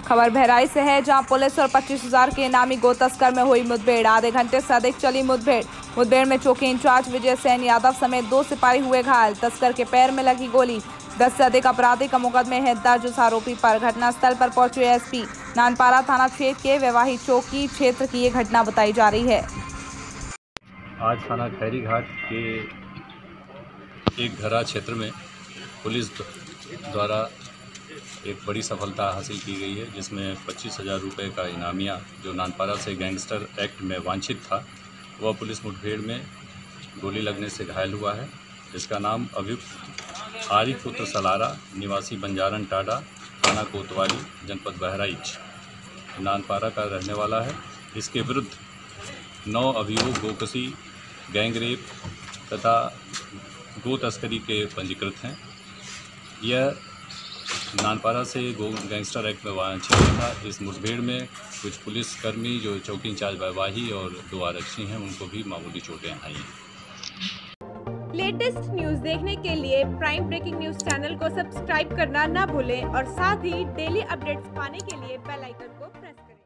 खबर बहराइच से है, जहां पुलिस और 25,000 के इनामी गो तस्कर में हुई मुठभेड़। आधे घंटे से अधिक चली मुठभेड़ में चौकी इंचार्ज विजय सेन यादव समेत 2 सिपाही हुए घायल। तस्कर के पैर में लगी गोली। 10 से अधिक आपराधिक मुकदमे हैं दर्ज उस आरोपी पर। घटनास्थल पर पहुंचे एसपी नानपारा थाना क्षेत्र के वैवाही चौकी क्षेत्र की ये घटना बताई जा रही है। आज थाना खैरी घाट के एक घरा क्षेत्र में पुलिस द्वारा एक बड़ी सफलता हासिल की गई है, जिसमें 25,000 रुपये का इनामिया जो नानपारा से गैंगस्टर एक्ट में वांछित था, वह पुलिस मुठभेड़ में गोली लगने से घायल हुआ है। इसका नाम अभियुक्त आरिफ पुत्र सलारा निवासी बंजारन टाडा, थाना कोतवाली, जनपद बहराइच, नानपारा का रहने वाला है। इसके विरुद्ध 9 अभियोग गोकशी, गैंगरेप तथा गो तस्करी के पंजीकृत हैं। यह नानपारा से गैंगस्टर एक्ट में वांछित था। इस मुठभेड़ में कुछ पुलिसकर्मी जो चौकी इंचार्ज वैवाही और 2 आरक्षी हैं, उनको भी मामूली चोटें आई हैं। लेटेस्ट न्यूज देखने के लिए प्राइम ब्रेकिंग न्यूज चैनल को सब्सक्राइब करना ना भूलें और साथ ही डेली अपडेट्स पाने के लिए बेल आइकन को प्रेस करें।